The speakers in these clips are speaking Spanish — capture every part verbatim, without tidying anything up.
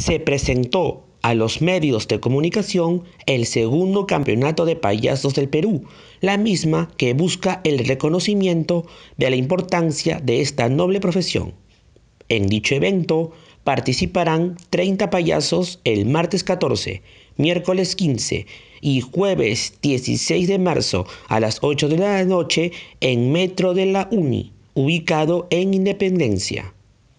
se presentó a los medios de comunicación el segundo campeonato de payasos del Perú, la misma que busca el reconocimiento de la importancia de esta noble profesión. En dicho evento participarán treinta payasos el martes catorce, miércoles quince y jueves dieciséis de marzo a las ocho de la noche en Metro de la Uni, ubicado en Independencia.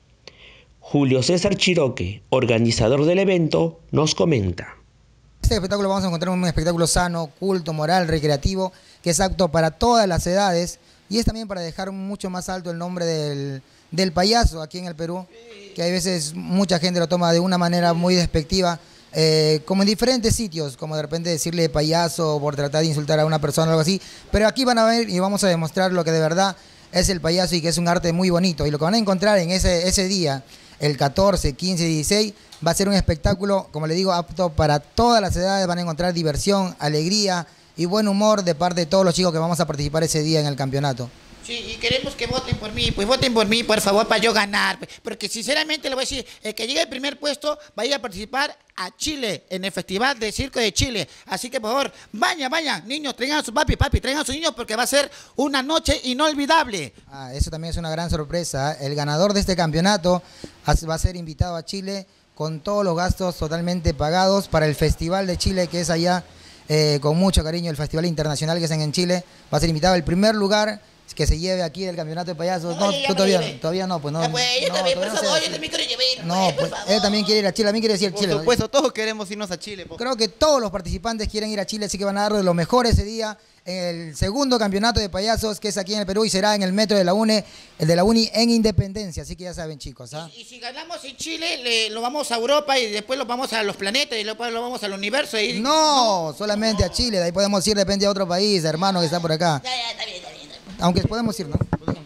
Julio César Chiroque, organizador del evento, nos comenta. Este espectáculo vamos a encontrar un espectáculo sano, culto, moral, recreativo, que es apto para todas las edades y es también para dejar mucho más alto el nombre del, del payaso aquí en el Perú, que hay veces mucha gente lo toma de una manera muy despectiva, eh, como en diferentes sitios, como de repente decirle payaso por tratar de insultar a una persona o algo así, pero aquí van a ver y vamos a demostrar lo que de verdad es el payaso y que es un arte muy bonito, y lo que van a encontrar en ese, ese día, el catorce, quince y dieciséis, va a ser un espectáculo, como le digo, apto para todas las edades. Van a encontrar diversión, alegría y buen humor de parte de todos los chicos que vamos a participar ese día en el campeonato. Sí, y queremos que voten por mí, pues voten por mí, por favor, para yo ganar. Porque sinceramente le voy a decir, el que llegue al primer puesto va a ir a participar a Chile, en el Festival de Circo de Chile. Así que por favor, vayan, vayan, niños, traigan a sus papi, papi, traigan a sus niños porque va a ser una noche inolvidable. Ah, eso también es una gran sorpresa. El ganador de este campeonato va a ser invitado a Chile con todos los gastos totalmente pagados para el Festival de Chile, que es allá, eh, con mucho cariño, el Festival Internacional que es en Chile. Va a ser invitado el primer lugar que se lleve aquí del campeonato de payasos. No, Oye, tú todavía, llevé. todavía no, pues no. Ya, pues, yo no, también, por todavía no favor, sé. yo también quiero llevar. No, pues, pues por él favor. también quiere ir a Chile, también quiere decir Por Chile. supuesto, todos queremos irnos a Chile. po. Creo que todos los participantes quieren ir a Chile, así que van a dar de lo mejor ese día en el segundo campeonato de payasos que es aquí en el Perú y será en el Metro de la UNE, el de la Uni en Independencia, así que ya saben, chicos. ¿ah? Y, y si ganamos en Chile, le, lo vamos a Europa y después lo vamos a los planetas y después lo vamos al universo. Y... No, solamente a Chile, de ahí podemos ir, depende de otro país, hermano, que está por acá. Ya, ya, está bien, está bien, está bien. Aunque podemos ir, ¿no?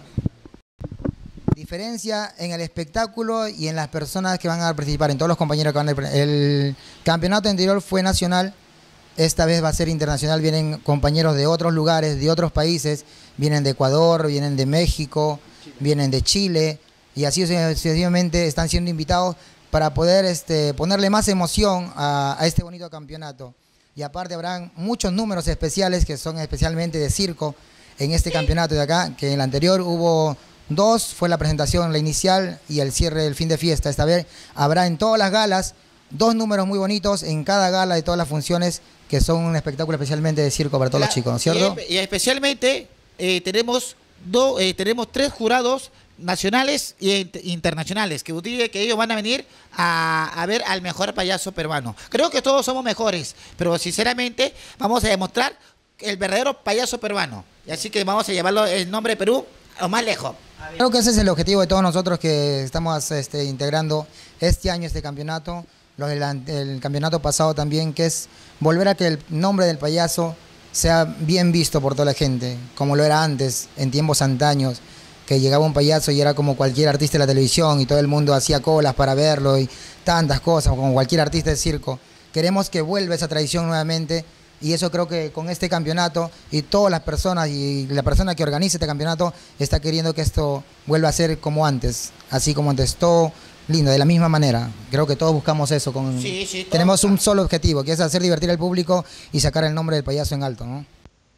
Diferencia en el espectáculo y en las personas que van a participar, en todos los compañeros que van a participar. El campeonato anterior fue nacional, esta vez va a ser internacional, vienen compañeros de otros lugares, de otros países, vienen de Ecuador, vienen de México, vienen de Chile, y así sucesivamente están siendo invitados para poder este, ponerle más emoción a, a este bonito campeonato. Y aparte habrán muchos números especiales que son especialmente de circo en este campeonato de acá, que en el anterior hubo dos, fue la presentación, la inicial y el cierre del fin de fiesta. Esta vez habrá en todas las galas dos números muy bonitos en cada gala de todas las funciones, que son un espectáculo especialmente de circo para todos los chicos, ¿no es cierto? Y, y especialmente eh, tenemos, do, eh, tenemos tres jurados nacionales e internacionales, que dice que ellos van a venir a, a ver al mejor payaso peruano. Creo que todos somos mejores, pero sinceramente vamos a demostrar el verdadero payaso peruano. Y así que vamos a llevarlo el nombre de Perú o más lejos. Creo que ese es el objetivo de todos nosotros que estamos este, integrando este año este campeonato, los del el campeonato pasado también, que es volver a que el nombre del payaso sea bien visto por toda la gente, como lo era antes, en tiempos antaños, que llegaba un payaso y era como cualquier artista de la televisión y todo el mundo hacía colas para verlo y tantas cosas, como cualquier artista de circo. Queremos que vuelva esa tradición nuevamente. Y eso creo que con este campeonato y todas las personas y la persona que organiza este campeonato está queriendo que esto vuelva a ser como antes, así como antes, todo lindo, de la misma manera. Creo que todos buscamos eso. Con, sí, sí, tenemos un solo objetivo, que es hacer divertir al público y sacar el nombre del payaso en alto, ¿no?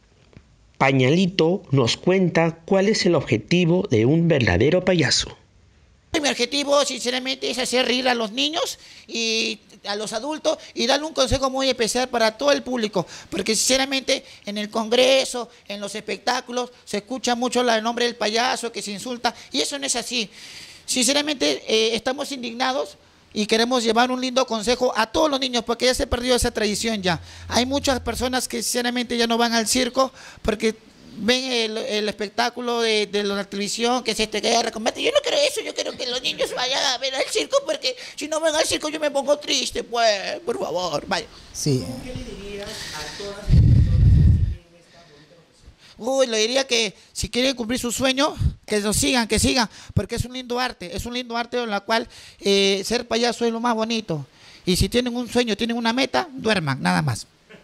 Pañalito nos cuenta cuál es el objetivo de un verdadero payaso. Mi objetivo, sinceramente, es hacer reír a los niños y a los adultos y darle un consejo muy especial para todo el público, porque sinceramente en el Congreso, en los espectáculos, se escucha mucho el nombre del payaso que se insulta y eso no es así. Sinceramente, eh, estamos indignados y queremos llevar un lindo consejo a todos los niños, porque ya se perdió esa tradición ya. Hay muchas personas que sinceramente ya no van al circo porque ven el, el espectáculo de, de la televisión, que es este guerra, combate. Yo no quiero eso, yo quiero que los niños vayan a ver al circo, porque si no ven al circo yo me pongo triste, pues, por favor, vaya. Sí. ¿Qué le dirías a todas las personas que siguen esta bonita profesión? Uy, le diría que si quieren cumplir su sueño, que lo sigan, que sigan, porque es un lindo arte, es un lindo arte en la cual eh, ser payaso es lo más bonito. Y si tienen un sueño, tienen una meta, duerman, nada más.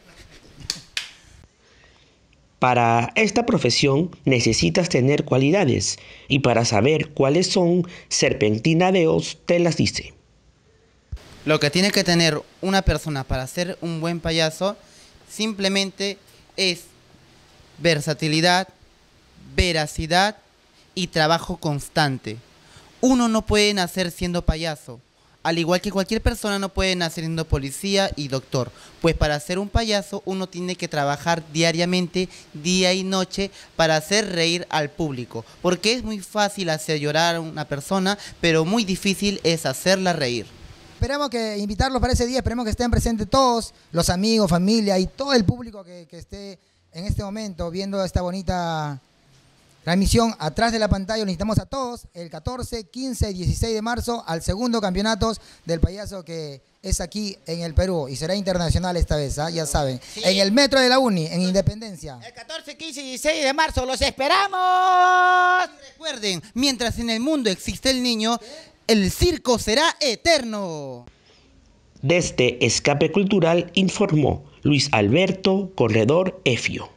Para esta profesión necesitas tener cualidades y para saber cuáles son, Serpentina de Oz te las dice. Lo que tiene que tener una persona para ser un buen payaso simplemente es versatilidad, veracidad y trabajo constante. Uno no puede nacer siendo payaso, al igual que cualquier persona no puede nacer siendo policía y doctor, pues para ser un payaso uno tiene que trabajar diariamente, día y noche, para hacer reír al público, porque es muy fácil hacer llorar a una persona, pero muy difícil es hacerla reír. Esperemos que invitarlos para ese día, esperemos que estén presentes todos, los amigos, familia y todo el público que, que esté en este momento viendo esta bonita transmisión atrás de la pantalla. Los necesitamos a todos el catorce, quince y dieciséis de marzo al segundo campeonato del payaso que es aquí en el Perú y será internacional esta vez, ¿eh? Ya saben, sí. En el Metro de la Uni, en Independencia. El catorce, quince y dieciséis de marzo, ¡los esperamos! Y recuerden, mientras en el mundo existe el niño, el circo será eterno. Desde Escape Cultural informó Luis Alberto Corredor Efio.